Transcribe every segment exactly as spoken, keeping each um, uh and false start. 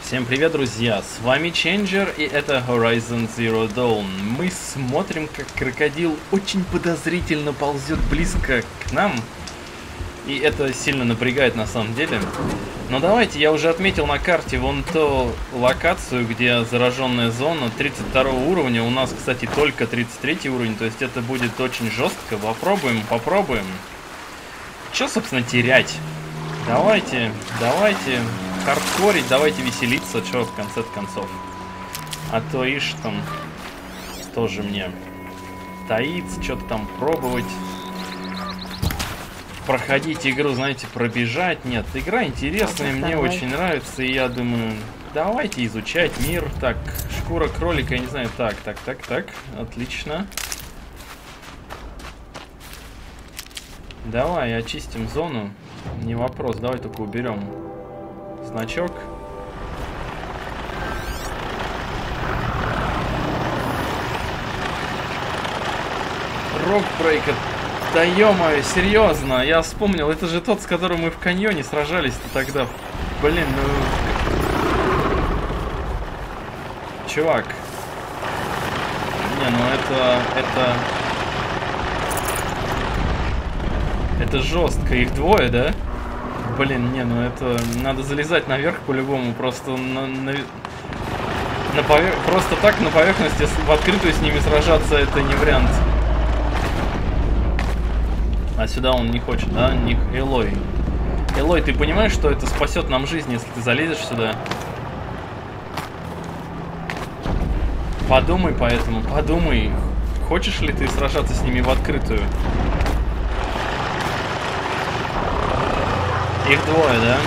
Всем привет, друзья! С вами Ченджер, и это Horizon Zero Dawn. Мы смотрим, как крокодил очень подозрительно ползет близко к нам. И это сильно напрягает на самом деле. Но давайте, я уже отметил на карте вон ту локацию, где зараженная зона тридцать второго уровня. У нас, кстати, только тридцать третий уровень, то есть это будет очень жестко. Попробуем, попробуем. Что, собственно, терять? Давайте, давайте хардкорить, давайте веселиться, что в конце концов. А то ишь там тоже мне таится, что-то там пробовать. Проходить игру, знаете, пробежать. Нет, игра интересная, мне давай. Очень нравится, и я думаю, давайте изучать мир. Так, шкура кролика, я не знаю, так, так, так, так, отлично. Давай очистим зону, не вопрос, давай только уберем значок. Рокбрейкер. Да ё-моё, серьезно, я вспомнил, это же тот, с которым мы в каньоне сражались-то тогда. Блин, ну... Чувак. Не, ну это... Это... Это жестко, их двое, да? Блин, не, ну это... Надо залезать наверх по-любому, просто на... на... на повер... Просто так на поверхности в открытую с ними сражаться, это не вариант. А сюда он не хочет, да? Не... Элой. Элой, ты понимаешь, что это спасет нам жизнь, если ты залезешь сюда? Подумай поэтому, подумай. Хочешь ли ты сражаться с ними в открытую? Их двое, да?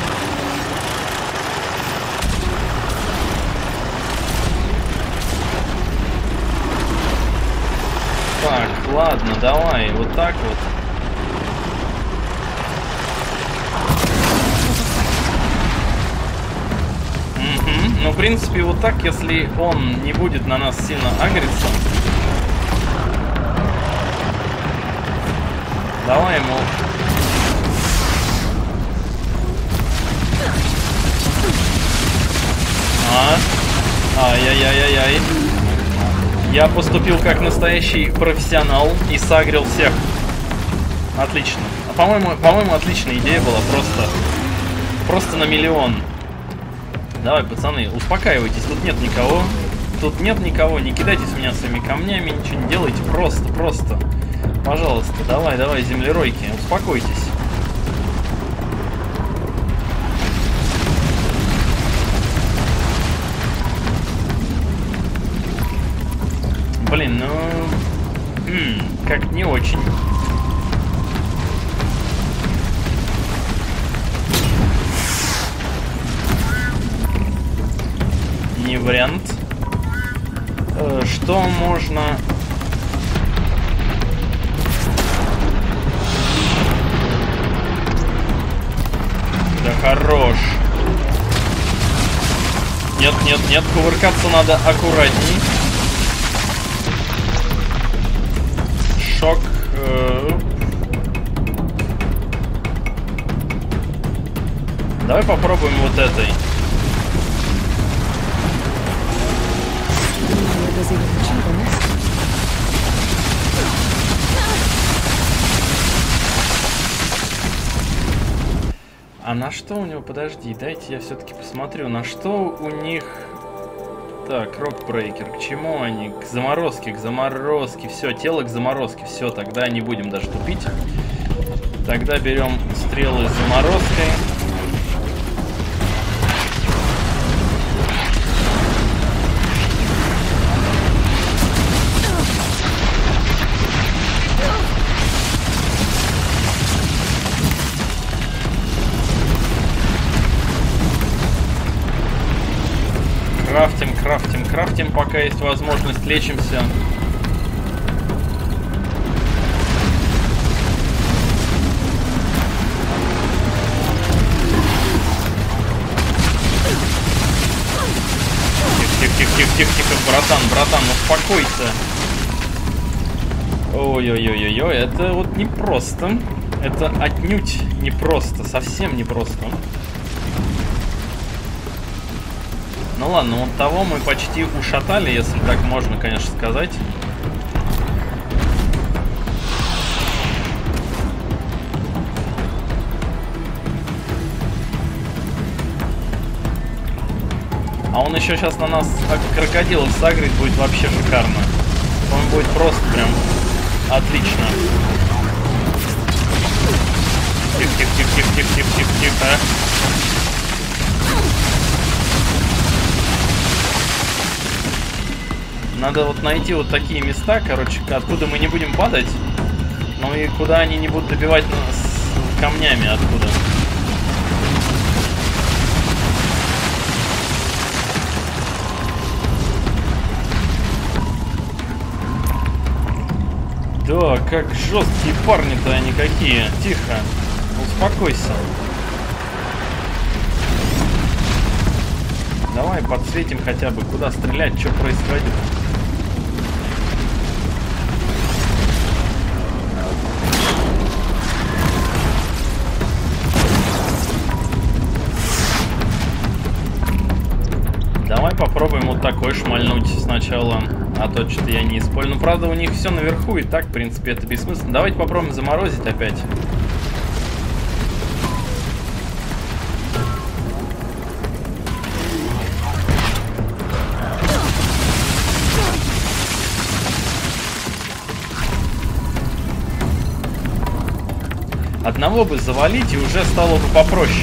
Так, ладно, давай, вот так вот. Угу. Ну, в принципе, вот так, если он не будет на нас сильно агриться. Давай ему... А, ай-яй-яй-яй-яй. Я поступил как настоящий профессионал и сагрил всех. Отлично. А по-моему, по-моему, отличная идея была, просто, просто на миллион. Давай, пацаны, успокаивайтесь, тут нет никого. Тут нет никого, не кидайтесь в меня своими камнями, ничего не делайте, просто, просто. Пожалуйста, давай, давай, землеройки, успокойтесь. Блин, ну... М-м, как не очень. Не вариант. Э, что можно... Да хорош. Нет, нет, нет, кувыркаться надо аккуратней. Шок. Э... Давай попробуем вот этой. А на что у него? Подожди, дайте я все-таки посмотрю, на что у них... Так, рокбрейкер, к чему они? К заморозке, к заморозке. Все, тело к заморозке. Все, тогда не будем даже тупить. Тогда берем стрелы с заморозкой. Крафтим, крафтим, крафтим, пока есть возможность, лечимся. Тихо-тихо-тихо-тихо, братан, братан, успокойся. Ой-ой-ой-ой-ой, это вот непросто. Это отнюдь непросто, совсем непросто. Ну ладно, вот того мы почти ушатали, если так можно, конечно, сказать. А он еще сейчас на нас крокодилов сагрит, будет вообще шикарно. Он будет просто прям отлично. Тихо-тихо-тихо-тихо-тихо-тихо-тихо. Надо вот найти вот такие места, короче, откуда мы не будем падать, ну и куда они не будут добивать нас камнями откуда. Да, как жесткие парни-то они какие. Тихо. Успокойся. Давай подсветим хотя бы, куда стрелять, что происходит. Давай попробуем вот такой шмальнуть сначала. А то что-то я не использую. Ну, правда, у них все наверху, и так, в принципе, это бессмысленно. Давайте попробуем заморозить опять. Одного бы завалить, и уже стало бы попроще.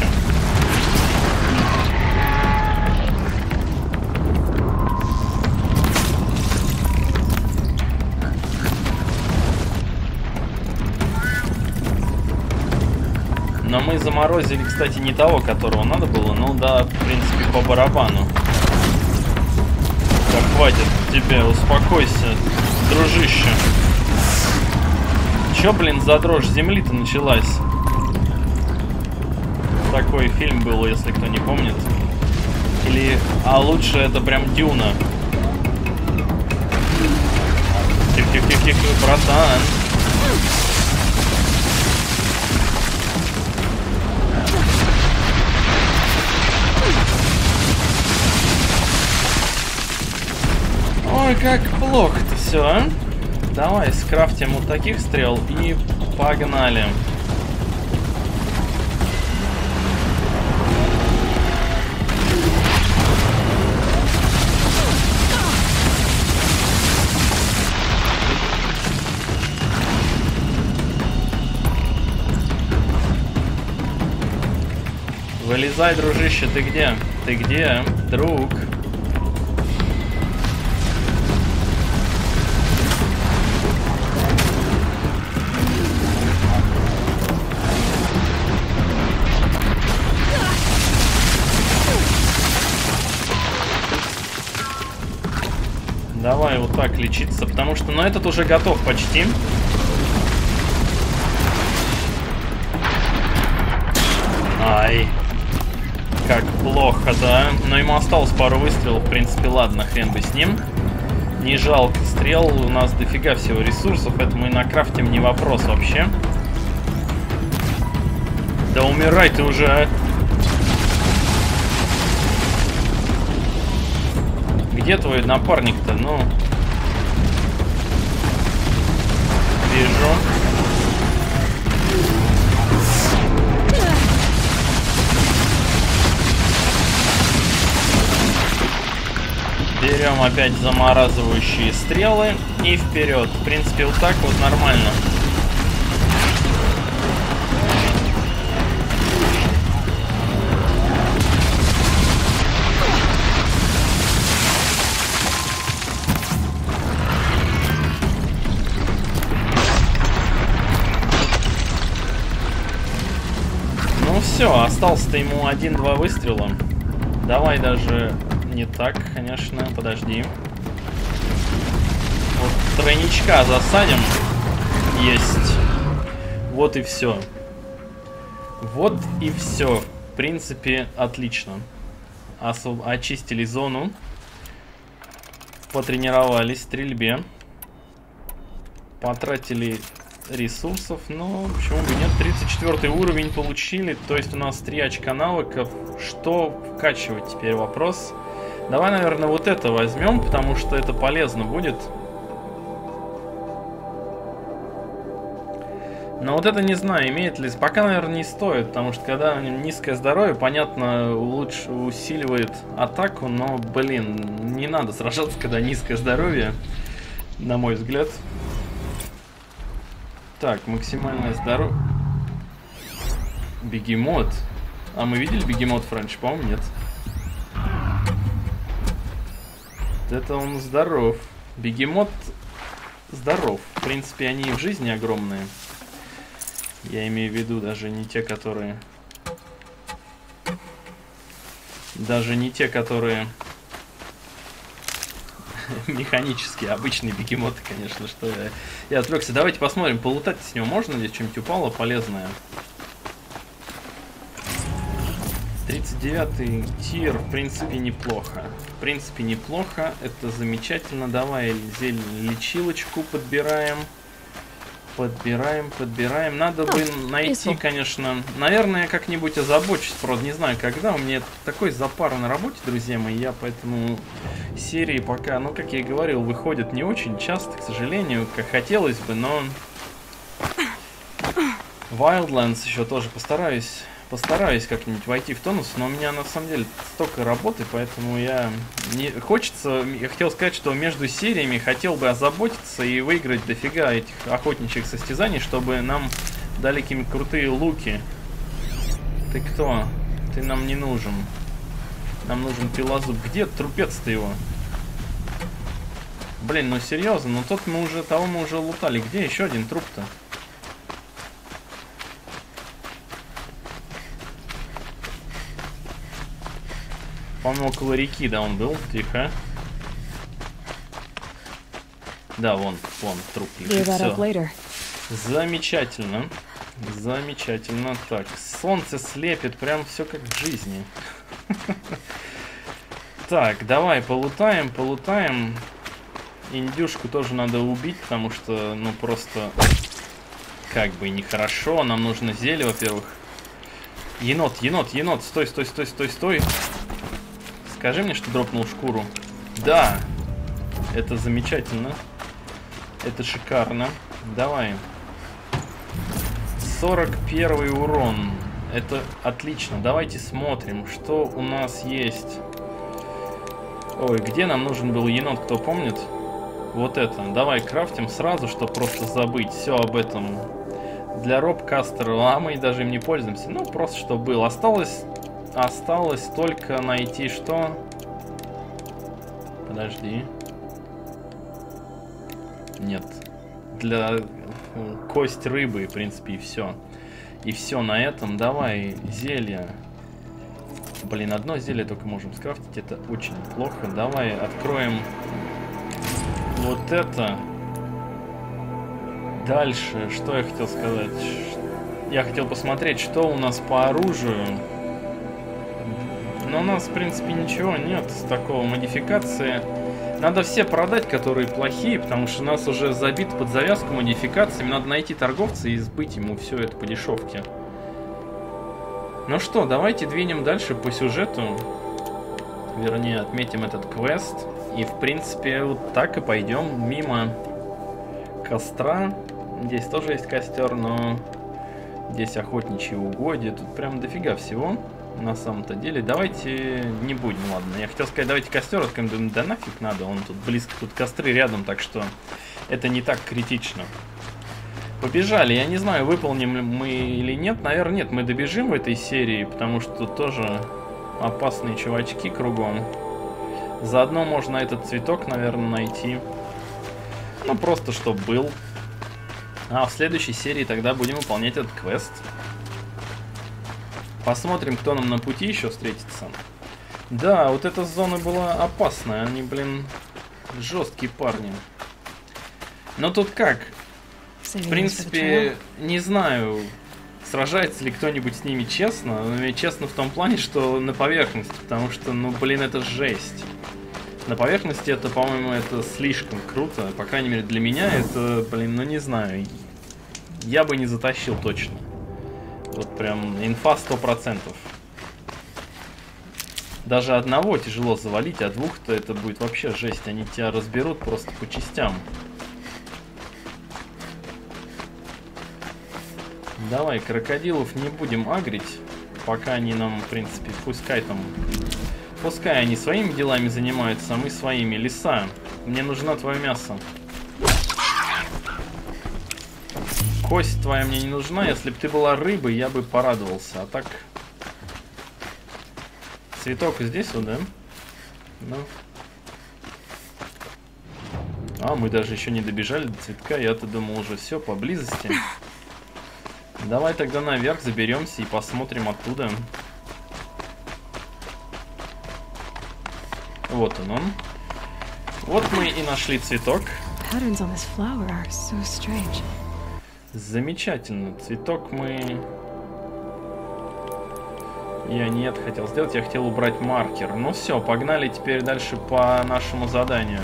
Но мы заморозили, кстати, не того, которого надо было. Ну да, в принципе, по барабану. Так, хватит тебе, успокойся, дружище. Чё, блин, за дрожь земли-то началась? Такой фильм был, если кто не помнит. Или... А лучше это прям Дюна. Тихо-тихо-тихо, братан. Ой, как плохо-то все, а? Давай скрафтим вот таких стрел и погнали. Вылезай, дружище, ты где? Ты где, друг? Давай вот так лечиться, потому что, ну, этот уже готов почти. Ай, как плохо, да. Но ему осталось пару выстрелов, в принципе, ладно, хрен бы с ним. Не жалко стрел, у нас дофига всего ресурсов, это мы накрафтим, не вопрос вообще. Да умирай ты уже, а. Где твой напарник-то? Ну, вижу. Берем опять замораживающие стрелы и вперед. В принципе, вот так вот нормально. Все, остался-то ему один-два выстрела. Давай даже не так, конечно, подожди. Вот тройничка засадим. Есть. Вот и все. Вот и все. В принципе, отлично. Особ... Очистили зону. Потренировались в стрельбе. Потратили ресурсов, но почему бы нет. Тридцать четвёртый уровень получили, то есть у нас три очка навыков. Что вкачивать, теперь вопрос. Давай, наверное, вот это возьмем, потому что это полезно будет. Но вот это не знаю, имеет ли... Пока, наверное, не стоит, потому что когда низкое здоровье, понятно, лучше усиливает атаку, но, блин, не надо сражаться, когда низкое здоровье, на мой взгляд. Так, максимальное здоровье. Бегемот. А мы видели бегемот Френч? По-моему, нет. Это он здоров. Бегемот здоров. В принципе, они и в жизни огромные. Я имею в виду даже не те, которые... Даже не те, которые... Механические, обычные бегемоты, конечно, что я... Я отвлекся. Давайте посмотрим, полутать с него можно, здесь что-нибудь упало полезное. тридцать девятый тир, в принципе, неплохо. В принципе, неплохо. Это замечательно. Давай зелень, лечилочку подбираем. Подбираем, подбираем. Надо бы найти, конечно... Наверное, я как-нибудь озабочусь. Правда, не знаю, когда. У меня такой запар на работе, друзья мои. Я поэтому серии пока, ну, как я и говорил, выходят не очень часто, к сожалению, как хотелось бы, но... Wildlands еще тоже постараюсь... Постараюсь как-нибудь войти в тонус, но у меня на самом деле столько работы, поэтому я не хочется, я хотел сказать, что между сериями хотел бы озаботиться и выиграть дофига этих охотничьих состязаний, чтобы нам дали какие-нибудь крутые луки. Ты кто? Ты нам не нужен. Нам нужен пилозуб. Где трупец-то его? Блин, ну серьезно, ну тот мы уже, того мы уже лутали. Где еще один труп-то? По-моему, около реки, да, он был. Тихо. Да, вон, вон, труп лежит. Все. Замечательно. Замечательно. Так, солнце слепит, прям все как в жизни. Так, давай, полутаем, полутаем. Индюшку тоже надо убить, потому что, ну, просто... Как бы нехорошо. Нам нужно зелье, во-первых. Енот, енот, енот. Стой, стой, стой, стой, стой. Скажи мне, что дропнул шкуру. Да, это замечательно. Это шикарно. Давай. сорок первый урон. Это отлично. Давайте смотрим, что у нас есть. Ой, где нам нужен был енот, кто помнит? Вот это. Давай крафтим сразу, чтобы просто забыть все об этом. Для робкастера, а мы даже им не пользуемся. Ну, просто чтобы был. Осталось... Осталось только найти что? Подожди. Нет. Для кость рыбы, в принципе, и все. И все на этом. Давай, зелье. Блин, одно зелье только можем скрафтить. Это очень плохо. Давай откроем вот это. Дальше, что я хотел сказать? Я хотел посмотреть, что у нас по оружию. Но у нас, в принципе, ничего нет с такого модификации. Надо все продать, которые плохие, потому что у нас уже забит под завязку модификациями. Надо найти торговца и сбыть ему все это по дешевке. Ну что, давайте двинем дальше по сюжету. Вернее, отметим этот квест. И, в принципе, вот так и пойдем мимо костра. Здесь тоже есть костер, но здесь охотничьи угодья. Тут прям дофига всего. На самом-то деле, давайте не будем, ладно. Я хотел сказать, давайте костер откроем, думаю, да нафиг надо, он тут близко, тут костры рядом, так что это не так критично. Побежали, я не знаю, выполним мы или нет, наверное, нет, мы добежим в этой серии, потому что тут тоже опасные чувачки кругом. Заодно можно этот цветок, наверное, найти. Ну, просто чтоб был. А в следующей серии тогда будем выполнять этот квест. Посмотрим, кто нам на пути еще встретится. Да, вот эта зона была опасная. Они, блин, жесткие парни. Но тут как? В принципе, не знаю, сражается ли кто-нибудь с ними честно. Но честно в том плане, что на поверхности. Потому что, ну, блин, это жесть. На поверхности это, по-моему, это слишком круто. По крайней мере, для меня это, блин, ну не знаю. Я бы не затащил точно. Вот прям инфа сто процентов. Даже одного тяжело завалить, а двух-то это будет вообще жесть. Они тебя разберут просто по частям. Давай, крокодилов не будем агрить, пока они нам, в принципе, пускай там... Пускай они своими делами занимаются, а мы своими. Лиса, мне нужно твое мясо. Кость твоя мне не нужна. Если бы ты была рыбой, я бы порадовался. А так... Цветок здесь вот, да? Ну. А, мы даже еще не добежали до цветка. Я-то думал уже все поблизости. Давай тогда наверх заберемся и посмотрим оттуда. Вот он он. Вот мы и нашли цветок. Замечательно. Цветок мы... Я нет хотел сделать, я хотел убрать маркер. Ну все, погнали теперь дальше по нашему заданию.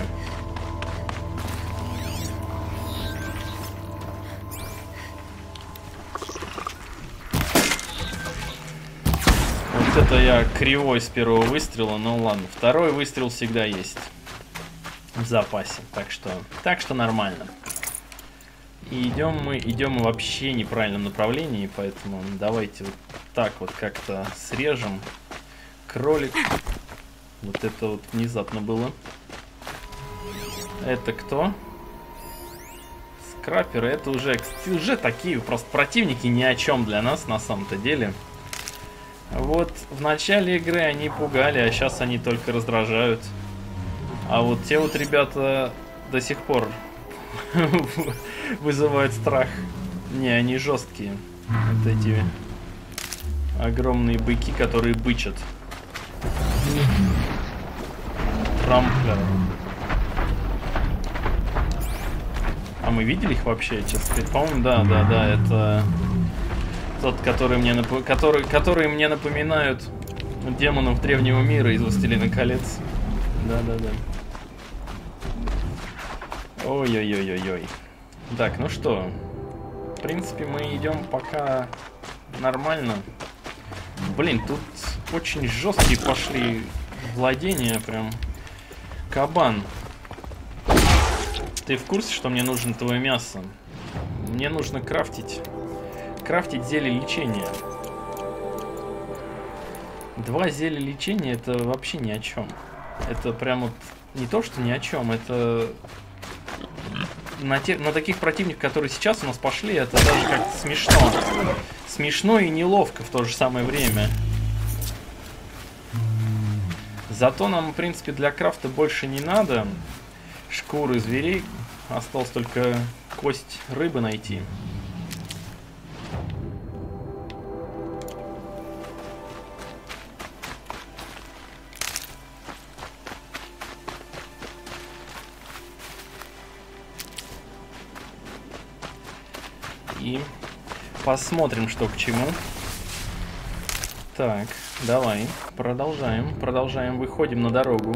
Вот это я кривой с первого выстрела, ну ладно. Второй выстрел всегда есть в запасе, так что, так что нормально. И идем мы, идем мы вообще в неправильном направлении, поэтому давайте вот так вот как-то срежем. Кролик. Вот это вот внезапно было. Это кто? Скраперы. Это уже, уже такие просто противники ни о чем для нас на самом-то деле. Вот в начале игры они пугали, а сейчас они только раздражают. А вот те вот ребята до сих пор вызывают страх. Не, они жесткие. Вот эти огромные быки, которые бычат. Трамплер. А мы видели их вообще? По-моему, да, да, да, это тот, который мне, нап... который... который мне напоминают демонов Древнего мира из Властелина колец. Да, да, да. Ой-ой-ой-ой-ой. Так, ну что, в принципе, мы идем пока нормально. Блин, тут очень жесткие пошли владения, прям. Кабан. Ты в курсе, что мне нужно твое мясо? Мне нужно крафтить, крафтить зелье лечения. Два зелья лечения — это вообще ни о чем. Это прям вот не то, что ни о чем, это... На, те, на таких противников, которые сейчас у нас пошли, это даже как-то смешно. Смешно и неловко в то же самое время. Зато нам, в принципе, для крафта больше не надо шкуры зверей. Осталось только кость рыбы найти. И посмотрим, что к чему. Так, давай, продолжаем. Продолжаем, выходим на дорогу.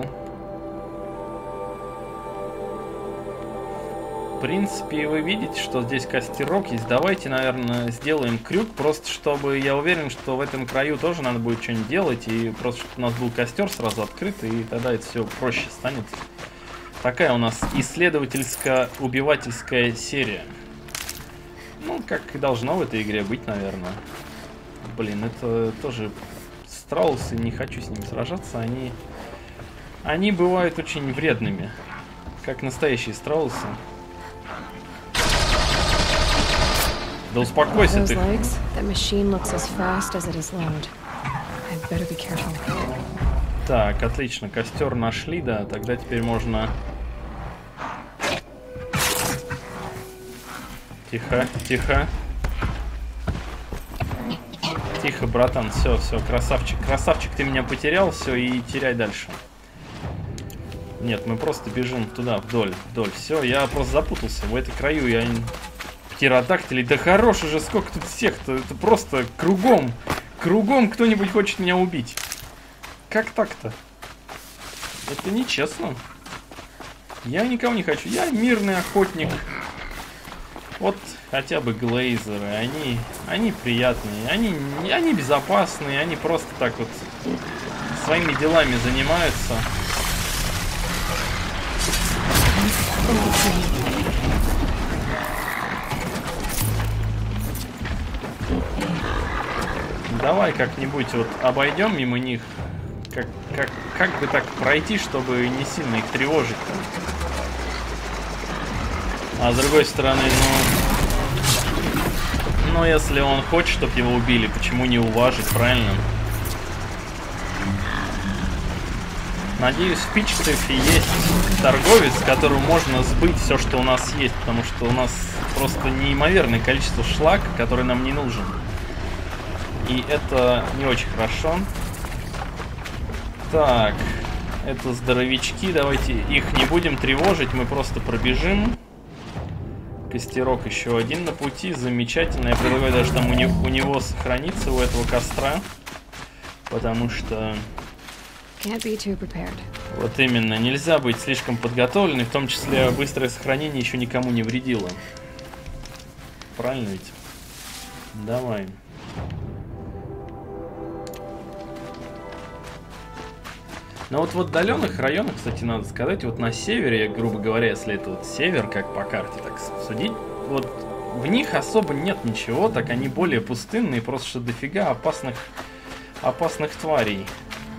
В принципе, вы видите, что здесь костерок есть. Давайте, наверное, сделаем крюк, просто чтобы, я уверен, что в этом краю тоже надо будет что-нибудь делать. И просто, чтобы у нас был костер сразу открытый, и тогда это все проще станет. Такая у нас исследовательско-убивательская серия. Ну, как и должно в этой игре быть, наверное. Блин, это тоже страусы, не хочу с ними сражаться. Они, они бывают очень вредными, как настоящие страусы. Да успокойся ты. Так, отлично, костер нашли, да, тогда теперь можно... Тихо, тихо. Тихо, братан, все, все, красавчик. Красавчик, ты меня потерял, все, и теряй дальше. Нет, мы просто бежим туда, вдоль, вдоль. Все, я просто запутался. В этой краю я... Птеродактилей, да хорош уже, сколько тут всех-то. Это просто кругом, кругом кто-нибудь хочет меня убить. Как так-то? Это нечестно. Я никого не хочу, я мирный охотник. Вот хотя бы глейзеры, они, они приятные, они, они безопасные, они просто так вот своими делами занимаются. Давай как-нибудь вот обойдем мимо них. Как, как, как бы так пройти, чтобы не сильно их тревожить. А с другой стороны, ну... Ну, если он хочет, чтобы его убили, почему не уважить, правильно? Надеюсь, в Пичтефе есть торговец, которому можно сбыть все, что у нас есть, потому что у нас просто неимоверное количество шлака, который нам не нужен. И это не очень хорошо. Так, это здоровячки, давайте их не будем тревожить, мы просто пробежим. Костерок еще один на пути, замечательно. Я предлагаю даже там у, не, у него сохраниться, у этого костра, потому что... Вот именно, нельзя быть слишком подготовленным, в том числе быстрое сохранение еще никому не вредило. Правильно ведь? Давай. Но вот в отдаленных районах, кстати, надо сказать, вот на севере, грубо говоря, если это вот север, как по карте так судить, вот в них особо нет ничего, так они более пустынные, просто что дофига опасных, опасных тварей.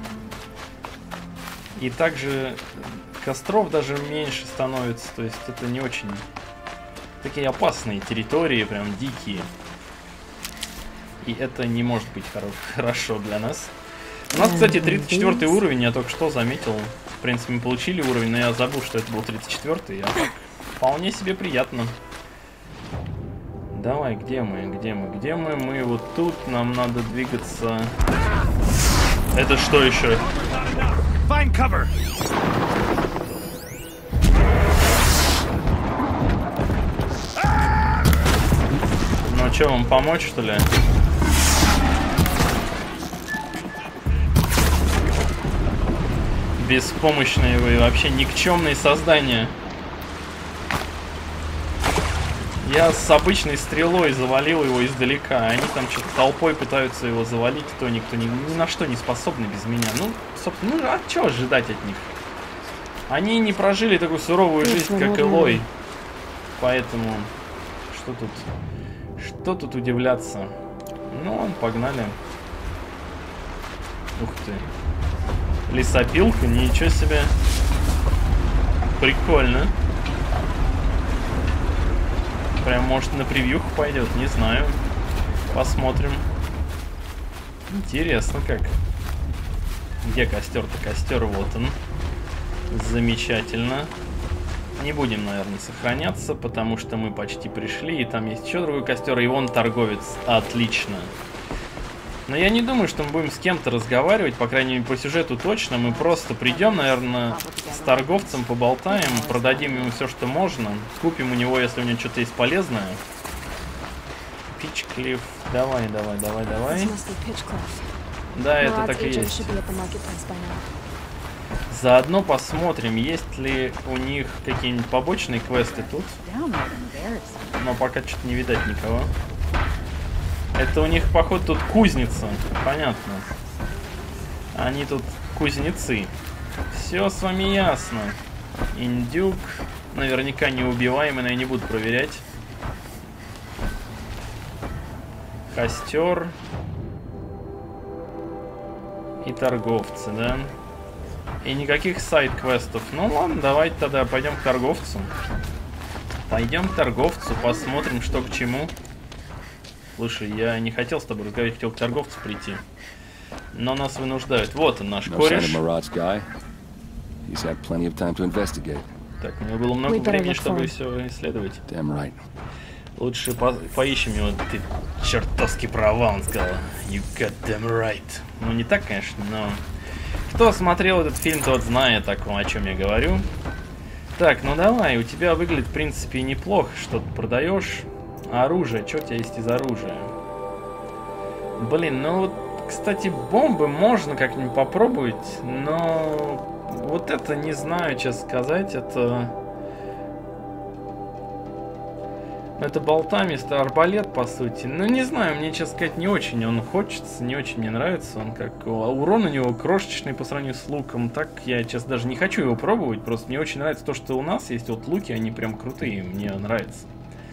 И также костров даже меньше становится, то есть это не очень такие опасные территории, прям дикие. И это не может быть хоро хорошо для нас. У нас, кстати, тридцать четвёртый уровень, я только что заметил. В принципе, мы получили уровень, но я забыл, что это был тридцать четвёртый. А так, вполне себе приятно. Давай, где мы, где мы, где мы? Мы вот тут, нам надо двигаться. Это что еще? Find cover. Ну что, вам помочь, что ли? Беспомощные вы, вообще никчемные создания. Я с обычной стрелой завалил его издалека. Они там что-то толпой пытаются его завалить. То никто ни, ни на что не способны без меня. Ну, собственно, ну а что ожидать от них? Они не прожили такую суровую жизнь, как Элой. Поэтому, что тут, что тут удивляться? Ну, погнали. Ух ты. Лесопилка, ничего себе. Прикольно. Прям, может, на превьюху пойдет, не знаю. Посмотрим. Интересно как. Где костер-то? Костер, вот он. Замечательно. Не будем, наверное, сохраняться, потому что мы почти пришли, и там есть еще другой костер, и вон торговец. Отлично. Но я не думаю, что мы будем с кем-то разговаривать, по крайней мере, по сюжету точно. Мы просто придем, наверное, с торговцем, поболтаем, продадим ему все, что можно. Купим у него, если у него что-то есть полезное. Пичклифф. Давай, давай, давай, давай. Да, это так и есть. Заодно посмотрим, есть ли у них какие-нибудь побочные квесты тут. Но пока что-то не видать никого. Это у них, походу, тут кузница. Понятно. Они тут кузнецы. Все с вами ясно. Индюк. Наверняка неубиваемый, но я не буду проверять. Костер. И торговцы, да? И никаких сайд-квестов. Ну ладно, давайте тогда пойдем к торговцу. Пойдем к торговцу, посмотрим, что к чему. Слушай, я не хотел с тобой разговаривать, хотел к торговцу прийти. Но нас вынуждают. Вот он, наш кореш. Так, у него было много времени, чтобы все исследовать. Лучше по поищем его. Ты чертовски права, он сказал. You got damn right. Ну, не так, конечно, но... Кто смотрел этот фильм, тот знает, о, о чем я говорю. Так, ну давай, у тебя выглядит, в принципе, неплохо, что ты продаешь. Оружие, что у тебя есть из оружия? Блин, ну вот, кстати, бомбы можно как-нибудь попробовать, но вот это не знаю, честно сказать, это... Это болтамистый арбалет, по сути. Ну, не знаю, мне, честно сказать, не очень он хочется, не очень мне нравится. Он как... Урон у него крошечный по сравнению с луком. Так я, честно, даже не хочу его пробовать. Просто мне очень нравится то, что у нас есть вот луки, они прям крутые, мне нравится.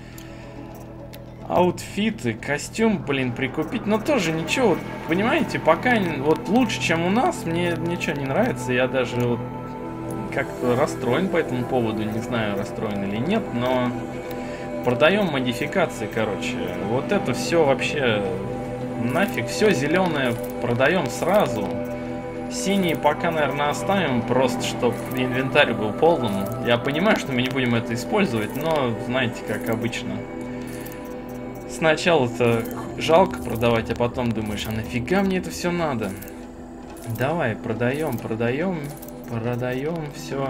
Аутфиты, костюм, блин, прикупить. Но тоже ничего, понимаете, пока вот лучше, чем у нас, мне ничего не нравится. Я даже вот как-то расстроен по этому поводу. Не знаю, расстроен или нет, но... Продаем модификации, короче. Вот это все вообще нафиг. Все зеленое продаем сразу. Синие пока, наверное, оставим, просто чтобы инвентарь был полным. Я понимаю, что мы не будем это использовать, но знаете, как обычно. Сначала-то жалко продавать, а потом думаешь, а нафига мне это все надо? Давай, продаем, продаем, продаем все.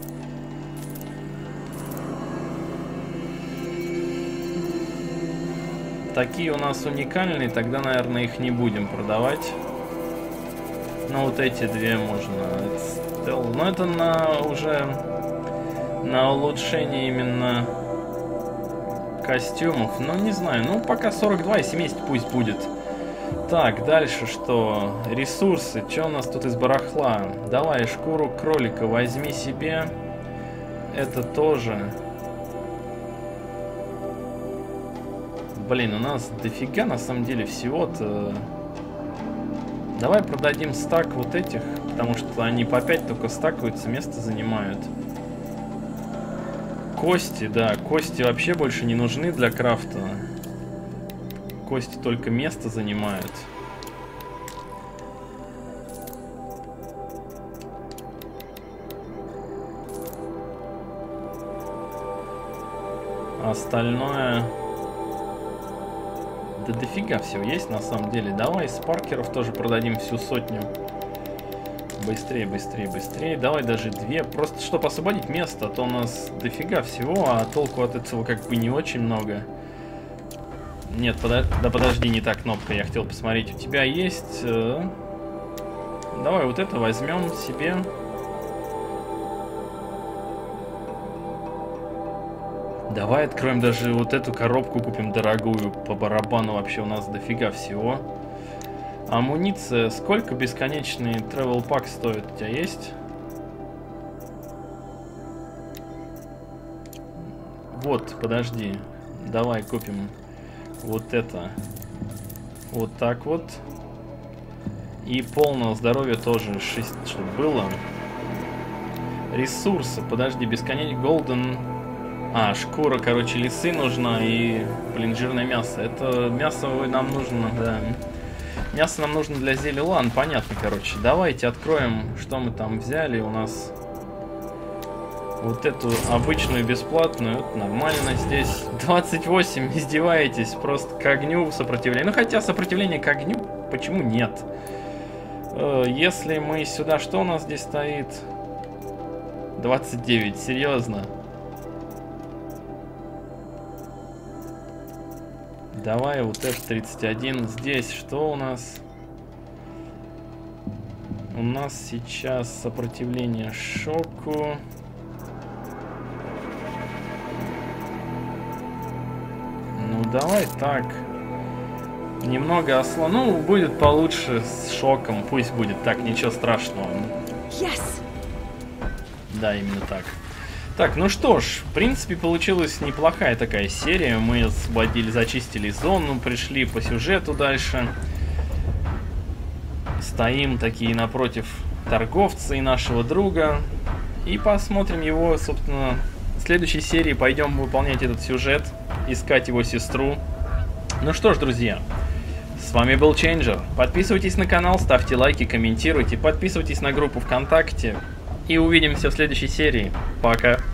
Такие у нас уникальные, тогда, наверное, их не будем продавать. Ну, вот эти две можно. Но это на уже на улучшение именно костюмов. Ну, не знаю. Ну, пока сорок два и семьдесят пусть будет. Так, дальше что? Ресурсы. Что у нас тут из барахла? Давай, шкуру кролика возьми себе. Это тоже... Блин, у нас дофига на самом деле всего-то. Давай продадим стак вот этих, потому что они по пять только стакаются, место занимают. Кости, да, кости вообще больше не нужны для крафта. Кости только место занимают. Остальное... Да дофига всего есть на самом деле. Давай спаркеров тоже продадим всю сотню. Быстрее, быстрее, быстрее. Давай даже две. Просто чтобы освободить место. А то у нас дофига всего, а толку от этого как бы не очень много. Нет, подо... да подожди, не та кнопка. Я хотел посмотреть. У тебя есть... Э... Давай вот это возьмем себе. Давай откроем даже вот эту коробку, купим дорогую, по барабану вообще у нас дофига всего. Амуниция, сколько бесконечный travel pack стоит? У тебя есть? Вот, подожди, давай купим вот это. Вот так вот. И полного здоровья тоже шесть, чтобы было. Ресурсы, подожди, бесконечный golden... А, шкура, короче, лисы нужна и, блин, жирное мясо. Это мясо нам нужно, да. Мясо нам нужно для зелья. Ладно, понятно, короче. Давайте откроем, что мы там взяли. У нас вот эту обычную бесплатную. Это нормально здесь. двадцать восемь, издеваетесь. Просто к огню сопротивление. Ну, хотя сопротивление к огню, почему нет? Если мы сюда... Что у нас здесь стоит? двадцать девять, серьезно? Давай вот эф тридцать один. Здесь что у нас? У нас сейчас сопротивление шоку. Ну давай так. Немного осла. Ну, будет получше с шоком. Пусть будет так, ничего страшного. Yes. Да, именно так. Так, ну что ж, в принципе, получилась неплохая такая серия. Мы освободили, зачистили зону, пришли по сюжету дальше. Стоим такие напротив торговца и нашего друга. И посмотрим его, собственно, в следующей серии пойдем выполнять этот сюжет, искать его сестру. Ну что ж, друзья, с вами был Чейнджер. Подписывайтесь на канал, ставьте лайки, комментируйте, подписывайтесь на группу ВКонтакте. И увидимся в следующей серии. Пока.